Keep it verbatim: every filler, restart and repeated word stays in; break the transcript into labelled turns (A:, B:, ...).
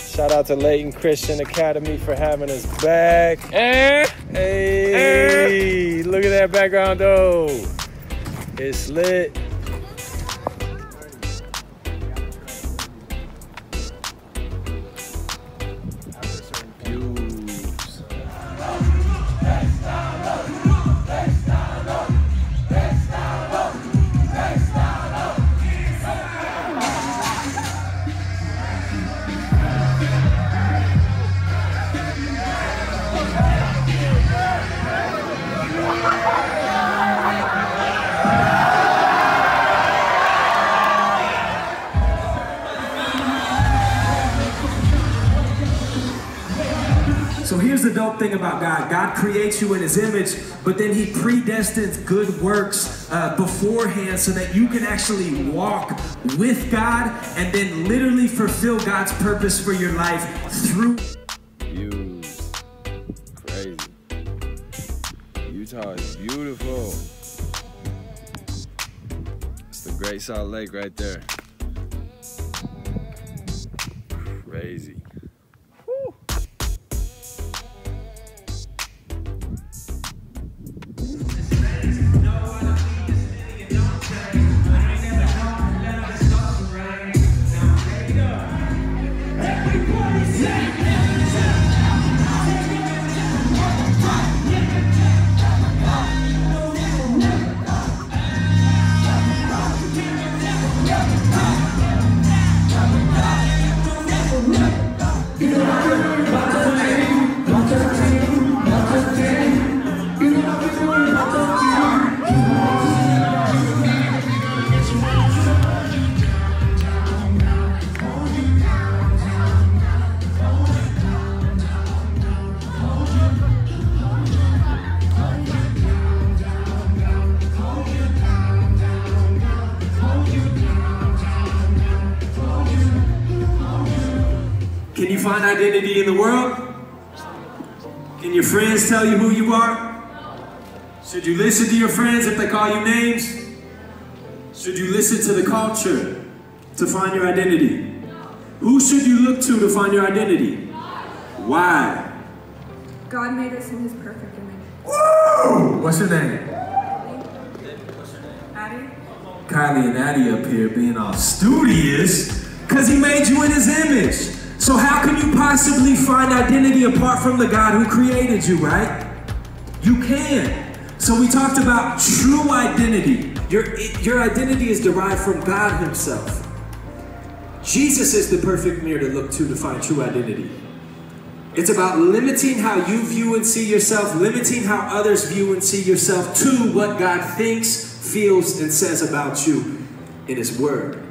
A: Shout out to Layton Christian Academy for having us back.
B: Eh?
A: Hey, eh. Look at that background though. It's lit.
C: So here's the dope thing about God. God creates you in his image, but then he predestines good works uh, beforehand so that you can actually walk with God and then literally fulfill God's purpose for your life through.
A: Views. Crazy. Utah is beautiful. It's the Great Salt Lake right there. Crazy.
C: Can you find identity in the world? Can your friends tell you who you are? Should you listen to your friends if they call you names? Should you listen to the culture to find your identity? Who should you look to to find your identity? Why?
D: God made us in his perfect image.
C: Woo! What's her name?
D: Addie?
C: Kylie and Addie up here being all studious because he made you in his image. So how can you possibly find identity apart from the God who created you, right? You can. So we talked about true identity. Your, your identity is derived from God himself. Jesus is the perfect mirror to look to to find true identity. It's about limiting how you view and see yourself, limiting how others view and see yourself to what God thinks, feels, and says about you in his word.